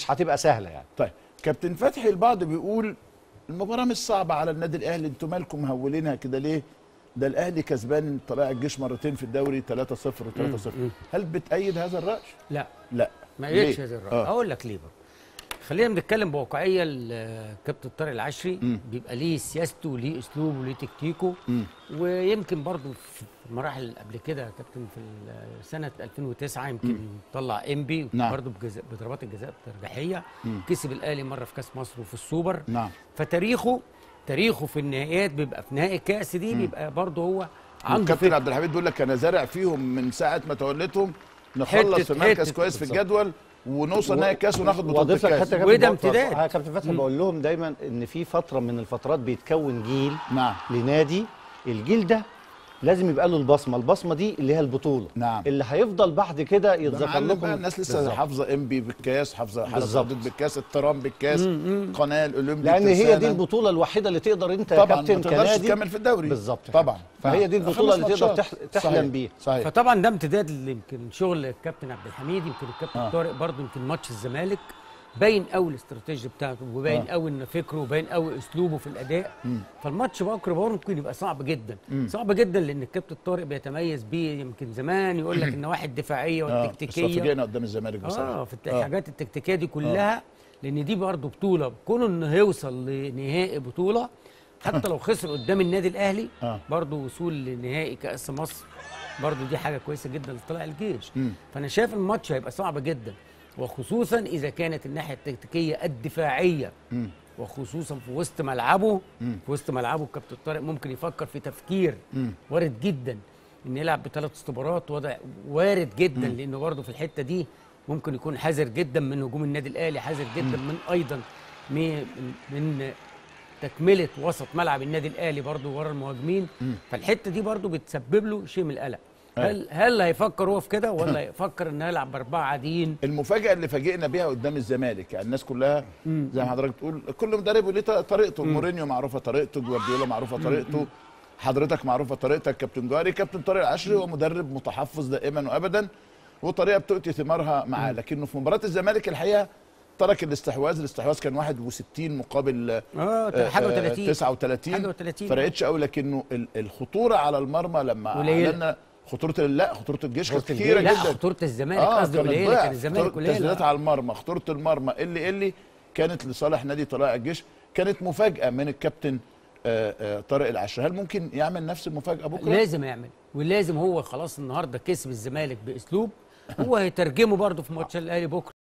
مش هتبقى سهله يعني. طيب كابتن فتحي، البعض بيقول المباراه مش صعبه على النادي الاهلي، انتوا مالكم مهولينها كده ليه؟ ده الاهلي كسبان طلائع الجيش مرتين في الدوري 3-0 و3-0. هل بتأيد هذا الرأي؟ لا لا ما أيدش هذا الرأي. اقول لك ليه برضه. خلينا بنتكلم بواقعيه. الكابتن طارق العشري بيبقى ليه سياسته وليه اسلوبه وليه تكتيكه. ويمكن برضه في المراحل اللي قبل كده يا كابتن في سنه 2009 يمكن طلع انبي برضه بضربات الجزاء الترجيحيه. كسب الاهلي مره في كاس مصر وفي السوبر. فتاريخه في النهائيات بيبقى في نهائي الكاس دي بيبقى برضه هو عنده. الكابتن عبد الحميد بيقول لك انا زارع فيهم من ساعه ما توليتهم نخلص في مركز كويس في الجدول ونوصل نهائي الكاس وناخد بطوله الكاس. وده امتداد. كابتن فتحي بقول لهم دايما ان في فتره من الفترات بيتكون جيل لنادي. الجيل ده لازم يبقى له البصمه دي اللي هي البطوله. اللي هيفضل بعد كده يتذكر لكم. الناس لسه حافظه انبي بالكاس، حافظه حرس بالكاس، الترام بالكاس، قناه الاولمبي، لان هي دي البطوله الوحيده اللي تقدر انت يا كابتن كنادي تكمل في الدوري. بالظبط طبعا. فهي دي البطوله اللي تقدر تحلم بيها. صحيح. فطبعا ده امتداد يمكن شغل الكابتن عبد الحميد. يمكن الكابتن طارق برضه يمكن ماتش الزمالك باين قوي الاستراتيجيه بتاعته، وباين قوي ان فكره، وباين قوي اسلوبه في الاداء. فالماتش بكره برضه ممكن يبقى صعب جدا. صعب جدا لان الكابتن طارق بيتميز بيه. يمكن زمان يقول لك النواحي الدفاعيه والتكتيكيه. فاجئنا قدام الزمالك بصراحه. في الحاجات التكتيكيه دي كلها. لان دي برضه بطوله، كونه انه هيوصل لنهائي بطوله حتى لو خسر قدام النادي الاهلي برضه وصول لنهائي كاس مصر برضه دي حاجه كويسه جدا لطلائع الجيش. فانا شايف الماتش هيبقى صعب جدا، وخصوصا اذا كانت الناحيه التكتيكيه الدفاعيه وخصوصا في وسط ملعبه. في وسط ملعبه الكابتن طارق ممكن يفكر في تفكير وارد جدا ان يلعب بثلاث استبارات. وضع وارد جدا لانه برضه في الحته دي ممكن يكون حذر جدا من هجوم النادي الاهلي، حذر جدا من ايضا من تكمله وسط ملعب النادي الاهلي برضه ورا المهاجمين. فالحته دي برضه بتسبب له شيء من القلق. هل هيفكر هو في كده ولا يفكر انه يلعب باربعه عاديين؟ المفاجاه اللي فاجئنا بيها قدام الزمالك، يعني الناس كلها زي ما حضرتك بتقول كل مدرب له طريقته. مورينيو معروفه طريقته، جوارديولا معروفه طريقته، حضرتك معروفه طريقتك، كابتن جوهري، كابتن طارق العشري هو مدرب متحفظ دائما وابدا، وطريقه بتؤتي ثمارها معاه. لكنه في مباراه الزمالك الحقيقه ترك الاستحواذ كان 61 مقابل حاجه 39 فرقتش قوي. لكنه الخطوره على المرمى لما اعلنا خطوره الجيش كانت كتيره جدا. خطوره الزمالك قصدي قليله. كان الزمالك قليله. تسديدات على المرمى، خطوره المرمى اللي كانت لصالح نادي طلائع الجيش. كانت مفاجاه من الكابتن طارق العشري. هل ممكن يعمل نفس المفاجاه بكره؟ لازم يعمل، ولازم هو خلاص النهارده كسب الزمالك باسلوب هو هيترجمه برضه في ماتش الاهلي بكره.